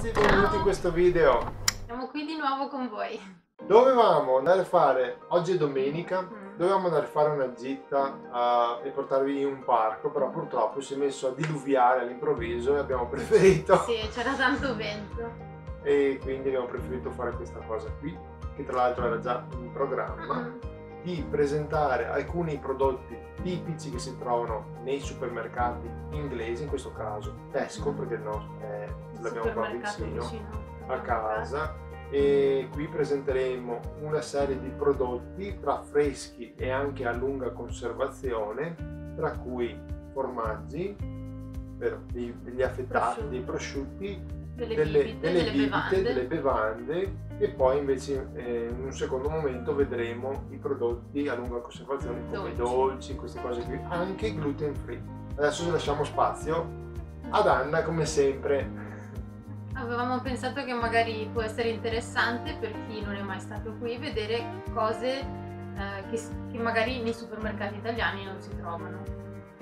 ragazzi, benvenuti in questo video. Siamo qui di nuovo con voi. Dovevamo andare a fare, oggi è domenica, dovevamo andare a fare una gita e portarvi in un parco, però purtroppo si è messo a diluviare all'improvviso e abbiamo preferito... Sì, c'era tanto vento. E quindi abbiamo preferito fare questa cosa qui, che tra l'altro era già in programma, di presentare alcuni prodotti tipici che si trovano nei supermercati inglesi, in questo caso Tesco, perché il nostro l'abbiamo qua vicino a casa. E qui presenteremo una serie di prodotti tra freschi e anche a lunga conservazione, tra cui formaggi, degli affettati, dei prosciutti, delle bibite, delle bevande, e poi invece in un secondo momento vedremo i prodotti a lunga conservazione come i dolci, queste cose qui, anche gluten free. Adesso lasciamo spazio ad Anna come sempre. Avevamo pensato che magari può essere interessante per chi non è mai stato qui vedere cose che magari nei supermercati italiani non si trovano.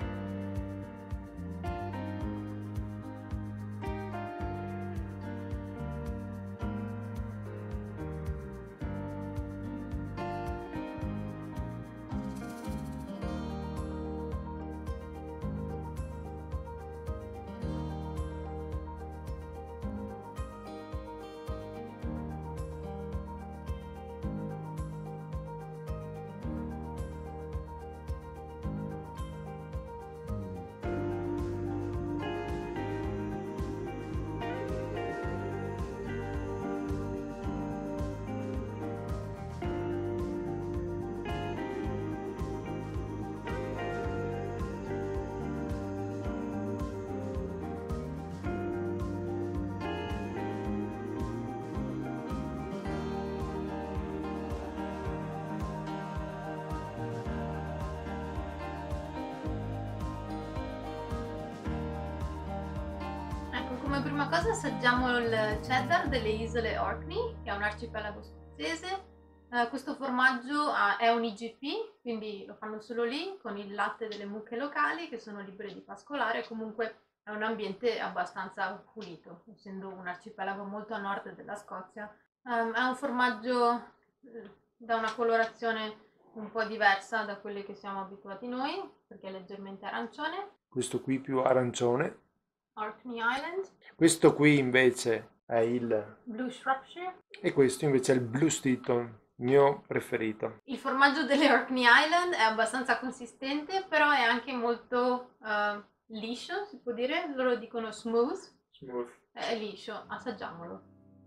Come prima cosa assaggiamo il cheddar delle isole Orkney, che è un arcipelago scozzese. Questo formaggio è un IGP, quindi lo fanno solo lì, con il latte delle mucche locali che sono libere di pascolare. Comunque è un ambiente abbastanza pulito, essendo un arcipelago molto a nord della Scozia. È un formaggio da una colorazione un po' diversa da quelle che siamo abituati noi, perché è leggermente arancione. Questo qui più arancione. Orkney Island. Questo qui invece è il Blue Shropshire. E questo invece è il Blue Stilton, mio preferito. Il formaggio delle Orkney Island è abbastanza consistente, però è anche molto liscio, si può dire. Loro dicono smooth. È liscio, assaggiamolo.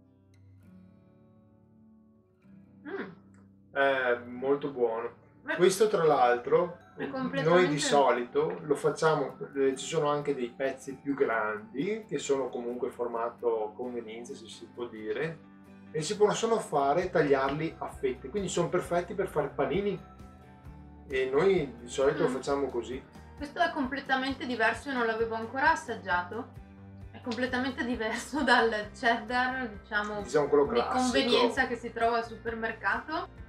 È molto buono. Questo tra l'altro noi di solito lo facciamo, ci sono anche dei pezzi più grandi che sono comunque formato convenienza, se si può dire, e si possono fare, tagliarli a fette, quindi sono perfetti per fare panini, e noi di solito lo facciamo così. Questo è completamente diverso, io non l'avevo ancora assaggiato. È completamente diverso dal cheddar, diciamo quello di classico, convenienza che si trova al supermercato.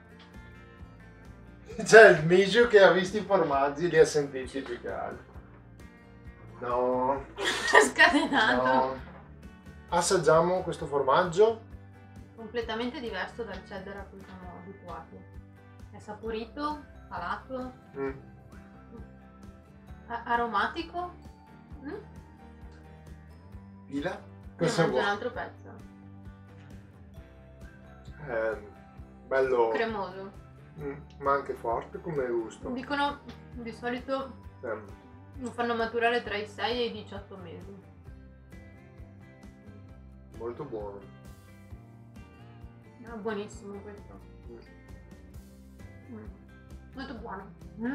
C'è il Micio che ha visto i formaggi e li ha sentiti più che altro. No. È scatenato. No. Assaggiamo questo formaggio. Completamente diverso dal cheddar a cui siamo abituati. È saporito, salato, aromatico. Pila? Questo è un altro pezzo. Bello. Cremoso. Ma anche forte come gusto. Dicono di solito lo fanno maturare tra i 6 e i 18 mesi. Molto buono. È buonissimo questo. Molto buono.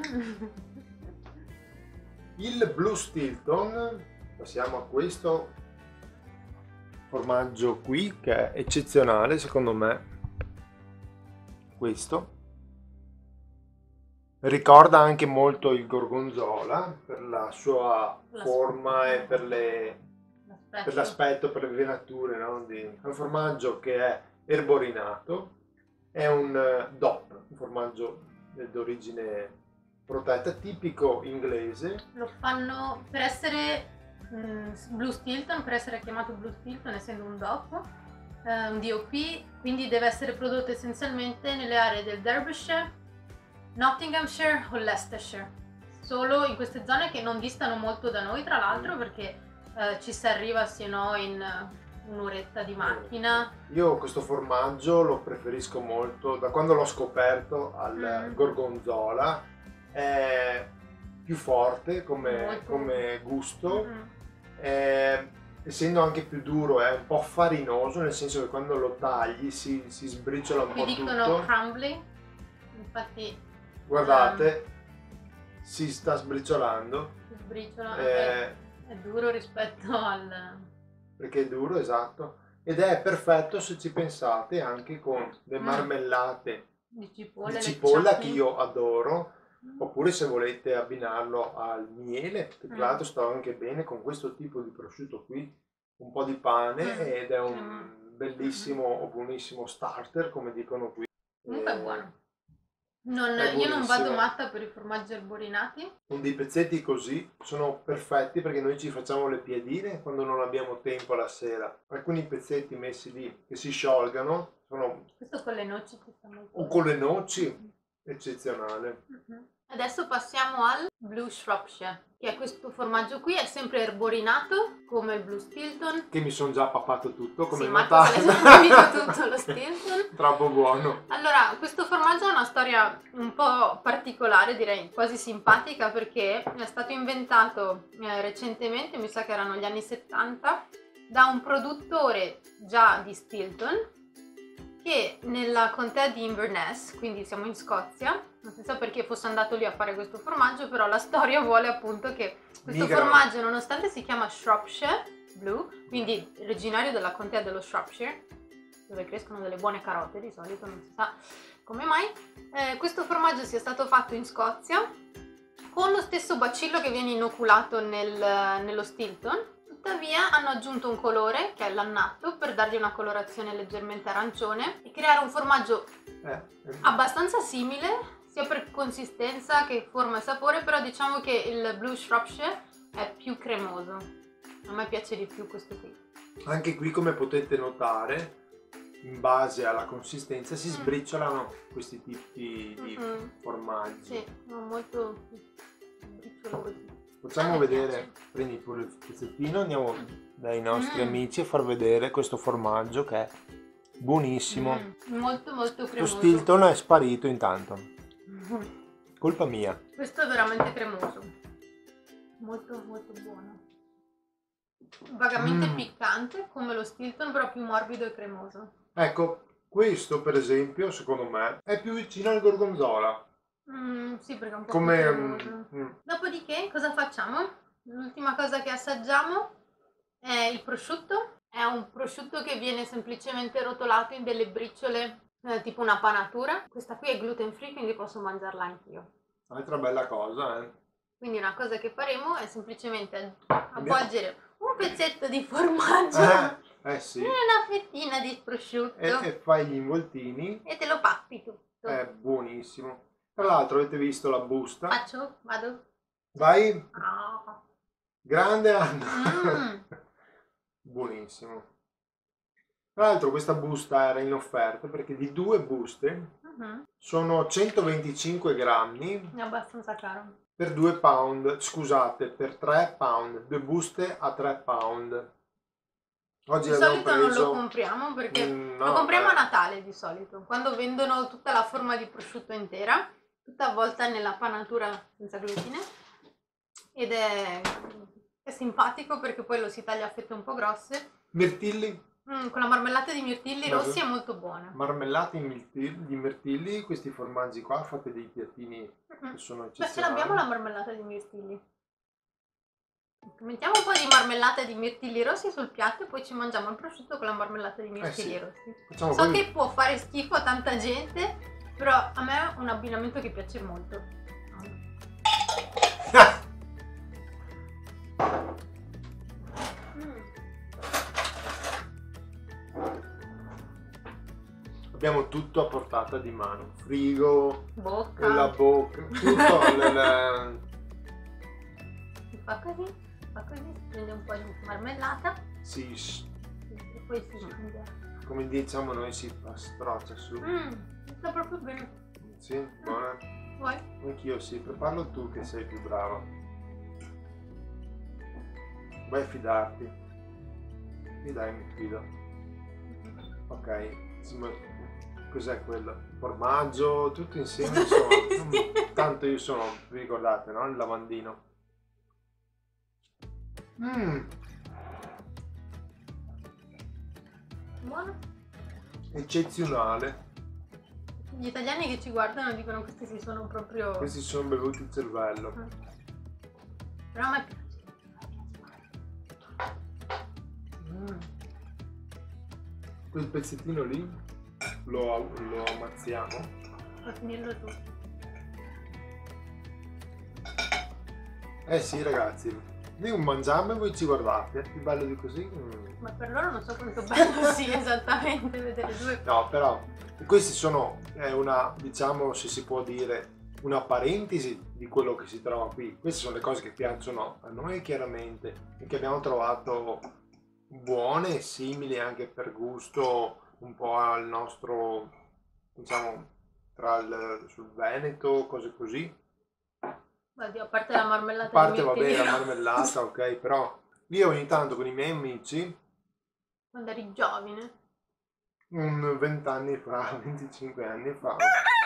Il Blue Stilton, passiamo a questo formaggio qui che è eccezionale secondo me. Questo ricorda anche molto il gorgonzola per la sua forma e per l'aspetto, per le venature, no? È un formaggio che è erborinato, è un DOP, un formaggio d'origine protetta, tipico inglese. Lo fanno per essere Blue Stilton, per essere chiamato Blue Stilton essendo un DOP, un DOP, quindi deve essere prodotto essenzialmente nelle aree del Derbyshire, Nottinghamshire o Leicestershire, solo in queste zone che non distano molto da noi, tra l'altro, perché ci si arriva se no in un'oretta di macchina. Io questo formaggio lo preferisco molto da quando l'ho scoperto al gorgonzola, è più forte come gusto, essendo anche più duro è un po' farinoso, nel senso che quando lo tagli si sbriciola un po' tutto. Dicono crumbly, infatti guardate, si sta sbriciolando, si sbriciola, è duro rispetto al... perché è duro, esatto, ed è perfetto se ci pensate anche con le marmellate di cipolla che io adoro, oppure se volete abbinarlo al miele, che tra l'altro sta anche bene con questo tipo di prosciutto qui, un po' di pane, ed è un bellissimo o buonissimo starter, come dicono qui. Comunque è buono. Io non vado matta per i formaggi arborinati. Con dei pezzetti così sono perfetti, perché noi ci facciamo le piadine quando non abbiamo tempo la sera. Alcuni pezzetti messi lì che si sciolgano sono... Questo con le noci ci sta molto. O con le noci, eccezionale. Adesso passiamo al Blue Shropshire, che è questo formaggio qui, è sempre erborinato come il Blue Stilton. Che mi sono già pappato tutto, come Marco se l'è finito tutto lo Stilton. Troppo buono. Allora, questo formaggio ha una storia un po' particolare, direi quasi simpatica, perché è stato inventato recentemente, mi sa che erano gli anni 70, da un produttore già di Stilton, che nella contea di Inverness, quindi siamo in Scozia, non si sa perché fosse andato lì a fare questo formaggio, però la storia vuole appunto che questo formaggio, nonostante si chiama Shropshire Blue, quindi originario della contea dello Shropshire, dove crescono delle buone carote di solito, non si sa come mai, questo formaggio sia stato fatto in Scozia con lo stesso bacillo che viene inoculato nello Stilton. Tuttavia hanno aggiunto un colore, che è l'annatto, per dargli una colorazione leggermente arancione e creare un formaggio abbastanza simile, sia per consistenza che forma e sapore, però diciamo che il Blue Shropshire è più cremoso. A me piace di più questo qui. Anche qui, come potete notare, in base alla consistenza si sbriciolano questi tipi di formaggi. Sì, molto briciolosi. Facciamo vedere, prendi pure il pezzettino, andiamo dai nostri amici a far vedere questo formaggio che è buonissimo. Molto molto cremoso. Lo Stilton è sparito intanto. Colpa mia. Questo è veramente cremoso. Molto molto buono. Vagamente piccante come lo Stilton, però più morbido e cremoso. Ecco, questo per esempio, secondo me, è più vicino al gorgonzola. Sì, perché è un po' più cremoso. Dopodiché cosa facciamo? L'ultima cosa che assaggiamo è il prosciutto. È un prosciutto che viene semplicemente rotolato in delle briciole, tipo una panatura. Questa qui è gluten free, quindi posso mangiarla anch'io. Altra bella cosa, Quindi una cosa che faremo è semplicemente avvolgere un pezzetto di formaggio sì, in una fettina di prosciutto e fai gli involtini e te lo pappi tutto. È buonissimo. Tra l'altro avete visto la busta? Faccio? Vado? Vai! Oh. Grande Anna! Buonissimo. Tra l'altro questa busta era in offerta perché di 2 buste sono 125 grammi. È abbastanza caro. Per 2 pound, scusate, per 3 pound, 2 buste a 3 pound. Oggi di solito preso... non lo compriamo perché lo compriamo a Natale di solito, quando vendono tutta la forma di prosciutto intera, tutta avvolta nella panatura senza glutine, ed è simpatico perché poi lo si taglia a fette un po' grosse. Mirtilli? Con la marmellata di mirtilli rossi è molto buona. Marmellata di mirtilli, questi formaggi qua, fate dei piattini che sono eccezionali. Ma ce l'abbiamo la marmellata di mirtilli. Mettiamo un po' di marmellata di mirtilli rossi sul piatto e poi ci mangiamo il prosciutto con la marmellata di mirtilli rossi. So che può fare schifo a tanta gente, però a me è un abbinamento che piace molto. Abbiamo tutto a portata di mano, frigo, bocca, la bocca, tutto. Si fa così? fa così, si prende un po' di marmellata Sì, e poi si mangia. come diciamo noi si straccia su. Sta proprio bene. Sì, buona. Vuoi? Anch'io sì, preparalo tu che sei più brava. Vai a fidarti. Mi dai, mi fido. Ok, cos'è quello? Formaggio, tutto insieme insomma. Tanto io sono, vi ricordate, no? Il lavandino. Buono. Eccezionale. Gli italiani che ci guardano dicono che questi si sono proprio... Questi sono bevuti il cervello. Però a me piace. Quel pezzettino lì lo ammazziamo. Puoi finirlo tu. Eh sì ragazzi, noi mangiamo e voi ci guardate, è più bello di così. Ma per loro non so quanto bello sia esattamente vedere due. No, però questi sono, è una, diciamo, se si può dire, una parentesi di quello che si trova qui. Queste sono le cose che piacciono a noi chiaramente e che abbiamo trovato buone e simili anche per gusto un po' al nostro, diciamo, sul Veneto, cose così. Oddio, a parte la marmellata. A parte vabbè la marmellata, ok, però io ogni tanto con i miei amici, quando eri giovane, 20 anni fa, 25 anni fa,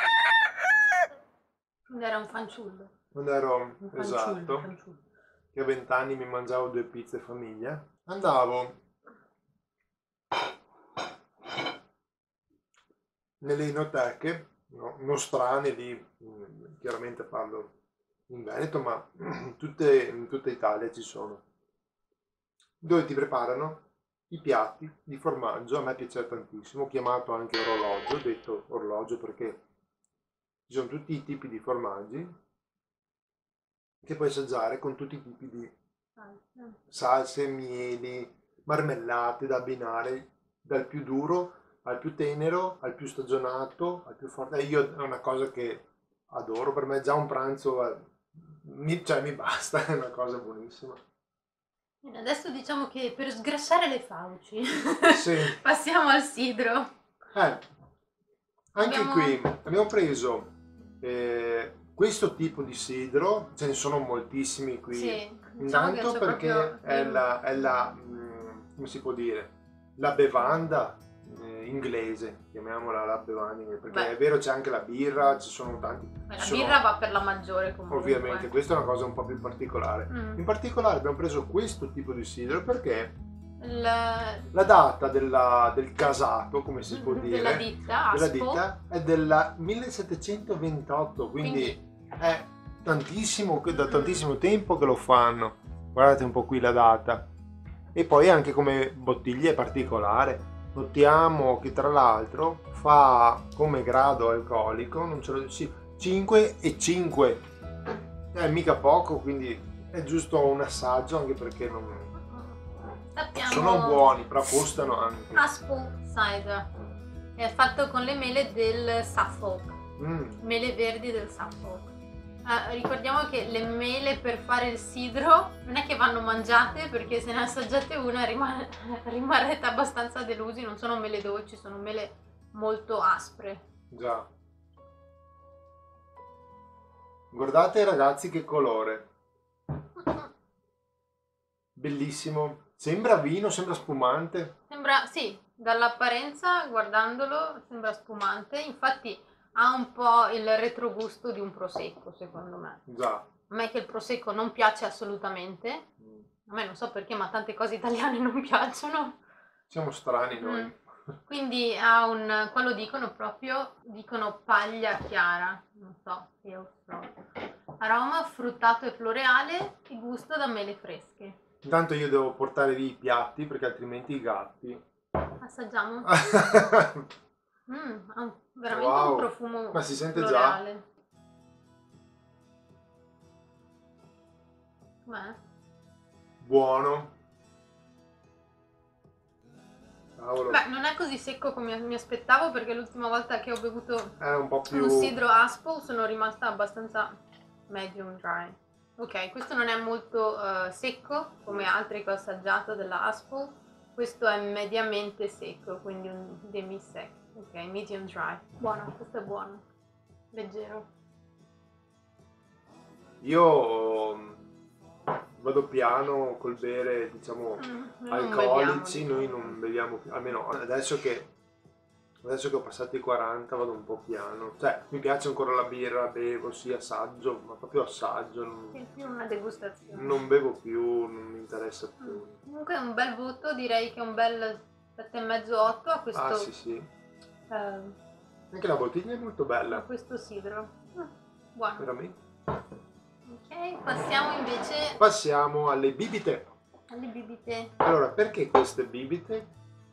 quando era un fanciullo. quando ero, Un fanciullo, esatto, fanciullo. che a 20 anni mi mangiavo 2 pizze famiglia, andavo nelle enoteche, no, nostrane lì, chiaramente parlo in Veneto, ma in tutta Italia ci sono, dove ti preparano i piatti di formaggio. A me piace tantissimo, chiamato anche orologio, detto orologio perché ci sono tutti i tipi di formaggi che puoi assaggiare con tutti i tipi di salse, mieli, marmellate da abbinare, dal più duro al più tenero, al più stagionato, al più forte. Io è una cosa che adoro, per me già un pranzo mi basta, è una cosa buonissima. Adesso diciamo che per sgrassare le fauci sì. passiamo al sidro. Anche qui abbiamo preso questo tipo di sidro, ce ne sono moltissimi qui, sì, intanto diciamo perché è la come si può dire, la bevanda inglese, chiamiamola la bevanda inglese, perché è vero c'è anche la birra, ci sono tanti. La birra va per la maggiore comunque. Ovviamente, questa è una cosa un po' più particolare. In particolare abbiamo preso questo tipo di sidro perché la data del casato, come si può dire, della ditta è del 1728, quindi è tantissimo, da tantissimo tempo che lo fanno. Guardate un po' qui la data. E poi anche come bottiglia è particolare. Notiamo che tra l'altro fa come grado alcolico, non ce lo sì, 5 e 5. È mica poco, quindi è giusto un assaggio, anche perché non sono buoni, però costano anche. Apple cider è fatto con le mele del Suffolk, mele verdi del Suffolk. Ricordiamo che le mele per fare il sidro non è che vanno mangiate, perché se ne assaggiate una rimarrete abbastanza delusi. Non sono mele dolci, sono mele molto aspre. Già. Guardate ragazzi che colore. Bellissimo. Sembra vino, sembra spumante. Sembra, sì, dall'apparenza guardandolo sembra spumante. Infatti ha un po' il retrogusto di un prosecco, secondo me. Già. A me che il prosecco non piace assolutamente. A me non so perché, ma tante cose italiane non piacciono. Siamo strani noi. Quindi ha qua lo dicono proprio, dicono paglia chiara, non so, aroma fruttato e floreale e gusto da mele fresche. Intanto io devo portare via i piatti perché altrimenti i gatti. Assaggiamo. Ha veramente un profumo. Ma si sente floreale. già. Com'è? Buono. Cavolo. Beh, non è così secco come mi aspettavo, perché l'ultima volta che ho bevuto un po' più un sidro Apple sono rimasta abbastanza medium dry. Ok, questo non è molto secco come altri che ho assaggiato della Aspal. Questo è mediamente secco, quindi un demi-sec. Ok, medium dry. Buono, questo è buono. Leggero. Io vado piano col bere, diciamo, alcolici, noi non beviamo più, almeno adesso che ho passato i 40 vado un po' piano, cioè mi piace ancora la birra, bevo, sì, assaggio, ma proprio assaggio, È più una degustazione. non bevo più, non mi interessa più. Comunque è un bel voto, direi che è un bel 7,5-8 a questo. Ah sì sì, eh, anche la bottiglia è molto a bella, questo sidro. Buono. veramente. Ok, passiamo Passiamo alle bibite. alle bibite. Allora, perché queste bibite?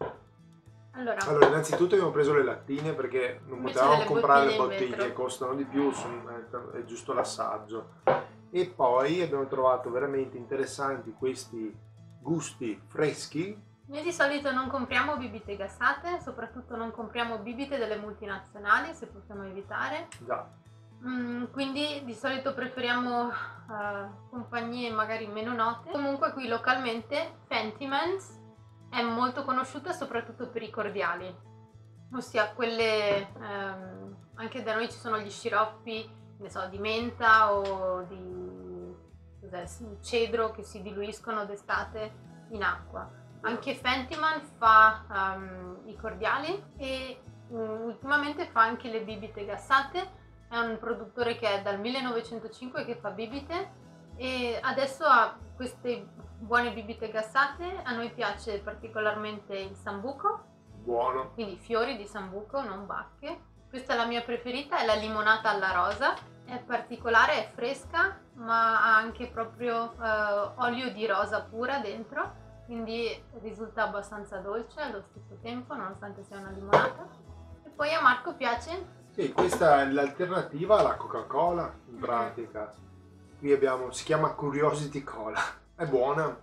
Allora, innanzitutto abbiamo preso le lattine perché non Invece potevamo delle comprare le bottiglie in bottiglie, vetro. costano di più, è giusto l'assaggio. E poi abbiamo trovato veramente interessanti questi gusti freschi. Noi di solito non compriamo bibite gassate, soprattutto non compriamo bibite delle multinazionali, se possiamo evitare. Già. Quindi di solito preferiamo compagnie magari meno note. Comunque qui localmente Fentimans è molto conosciuta soprattutto per i cordiali, ossia quelle, anche da noi ci sono gli sciroppi, ne so, di menta o di cedro che si diluiscono d'estate in acqua. Anche Fentiman fa i cordiali e ultimamente fa anche le bibite gassate. È un produttore che è dal 1905 che fa bibite e adesso ha queste buone bibite gassate. A noi piace particolarmente il sambuco, Buono. quindi fiori di sambuco, non bacche. Questa è la mia preferita, è la limonata alla rosa. È particolare, è fresca, ma ha anche proprio olio di rosa pura dentro, quindi risulta abbastanza dolce allo stesso tempo, nonostante sia una limonata. E poi a Marco piace? Sì, questa è l'alternativa alla Coca-Cola, in pratica. Qui abbiamo, si chiama Curiosity Cola. È buona,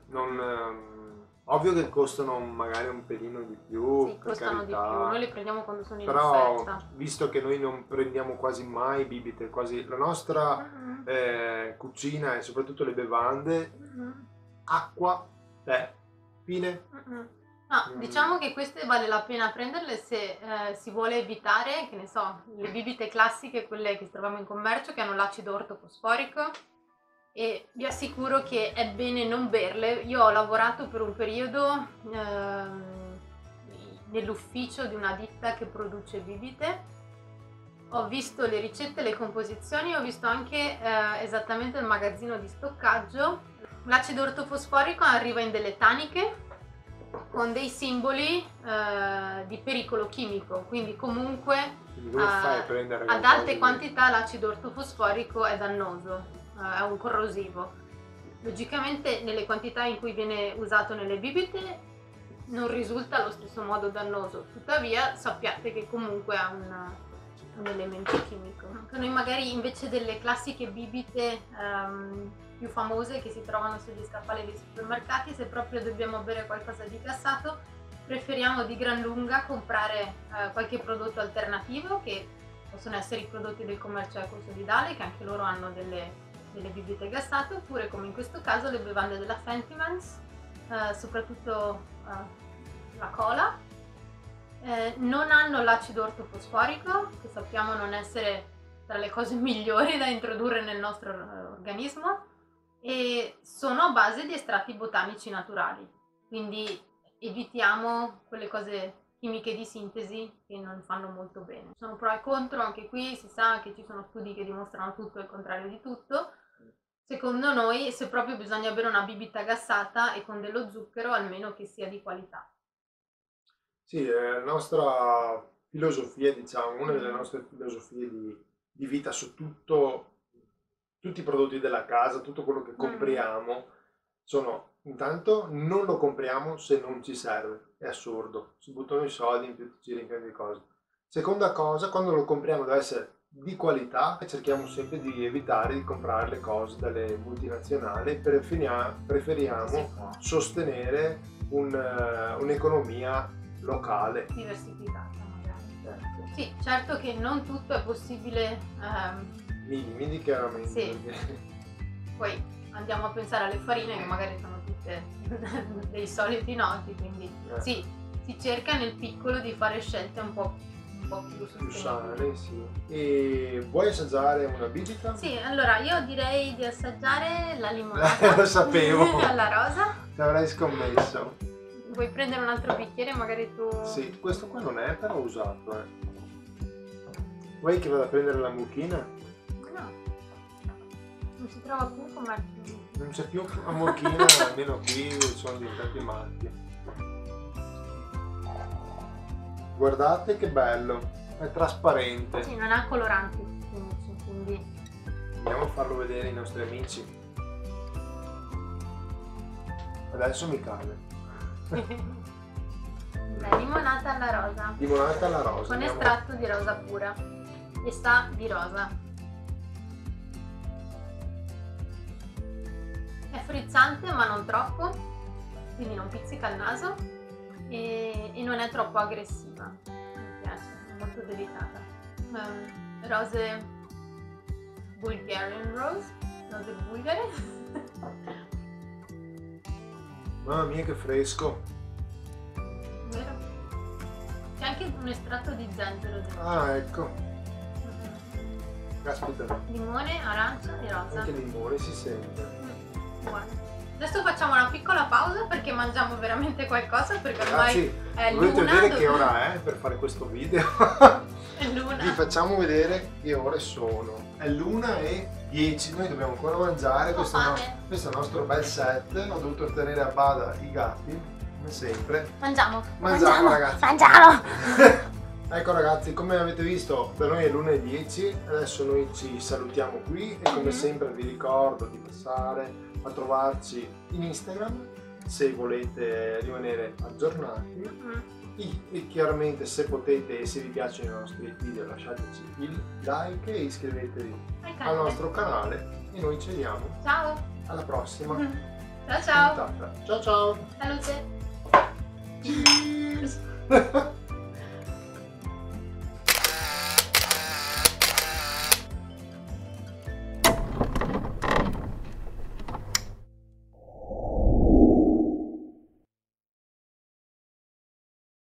ovvio che costano magari un pelino di più, Sì, per costano di carità. più, noi le prendiamo quando sono in Però, offerta. visto che noi non prendiamo quasi mai bibite, quasi la nostra cucina e soprattutto le bevande, acqua, tè, fine. No, diciamo che queste vale la pena prenderle se si vuole evitare, che ne so, le bibite classiche, quelle che troviamo in commercio, che hanno l'acido ortofosforico, e vi assicuro che è bene non berle. Io ho lavorato per un periodo nell'ufficio di una ditta che produce bibite, ho visto le ricette, le composizioni, ho visto anche esattamente il magazzino di stoccaggio. L'acido ortofosforico arriva in delle taniche con dei simboli di pericolo chimico, quindi comunque Come fai a prendere ad alte quantità l'acido ortofosforico è dannoso, è un corrosivo. Logicamente nelle quantità in cui viene usato nelle bibite non risulta allo stesso modo dannoso, tuttavia sappiate che comunque ha un elemento chimico. Noi magari invece delle classiche bibite più famose che si trovano sugli scaffali dei supermercati, se proprio dobbiamo bere qualcosa di gassato, preferiamo di gran lunga comprare qualche prodotto alternativo, che possono essere i prodotti del commercio ecosolidale, che anche loro hanno delle bibite gassate, oppure come in questo caso le bevande della Fentimans, soprattutto la cola. Non hanno l'acido ortofosforico, che sappiamo non essere tra le cose migliori da introdurre nel nostro organismo, e sono a base di estratti botanici naturali, quindi evitiamo quelle cose chimiche di sintesi che non fanno molto bene. Sono pro e contro, anche qui si sa che ci sono studi che dimostrano tutto e il contrario di tutto. Secondo noi, se proprio bisogna bere una bibita gassata e con dello zucchero, almeno che sia di qualità. Sì, la nostra filosofia, diciamo, una delle nostre filosofie di vita su tutti i prodotti della casa, tutto quello che compriamo, sono, intanto, non lo compriamo se non ci serve, è assurdo, si buttano i soldi in più ci rinchiamo di cose. Seconda cosa, quando lo compriamo deve essere di qualità, cerchiamo sempre di evitare di comprare le cose dalle multinazionali, preferiamo sostenere un'economia locale, diversificata magari. Sì, certo che non tutto è possibile. minimi chiaramente. Sì. Poi andiamo a pensare alle farine che magari sono tutte dei soliti noti, quindi sì, si cerca nel piccolo di fare scelte un po' più sane, sì. E vuoi assaggiare una bibita? Sì, allora io direi di assaggiare la limonata. Lo sapevo! Alla rosa. Ti avrei scommesso. Vuoi prendere un altro bicchiere? Magari tu... Sì, questo qua non è però usato, Vuoi che vada a prendere la mucchina? No, non si trova più come... Non c'è più la mucchina, almeno qui sono diventati matti. Guardate che bello, è trasparente. Sì, non ha coloranti, quindi... Andiamo a farlo vedere ai nostri amici. Adesso mi cade. La limonata alla rosa. Limonata alla rosa. Con estratto di rosa pura. E sa di rosa. È frizzante ma non troppo, quindi non pizzica il naso e non è troppo aggressiva. Mi piace, è molto delicata. Rose Bulgarian Rose, rose bulgare. Mamma mia che fresco. Vero? C'è anche un estratto di zenzero dentro. Ah, ecco. Caspita. Limone, arancia e rosa. Anche il limone si sente. Buono. Adesso facciamo una piccola pausa perché mangiamo veramente qualcosa, perché ormai è dovete l'una. vedere che ora è per fare questo video. È l'una. Vi facciamo vedere che ore sono. È l'1:10, noi dobbiamo ancora mangiare. Questo è il nostro bel set. Ho dovuto tenere a bada i gatti, come sempre. Mangiamo ragazzi. Mangiamo. Ecco ragazzi, come avete visto, per noi è l'1:10, adesso noi ci salutiamo qui e come sempre vi ricordo di passare a trovarci in Instagram se volete rimanere aggiornati e chiaramente se potete e se vi piacciono i nostri video lasciateci il like e iscrivetevi al nostro canale e noi ci vediamo. Ciao! Alla prossima! Ciao ciao! Ciao ciao! Salute! Cheers!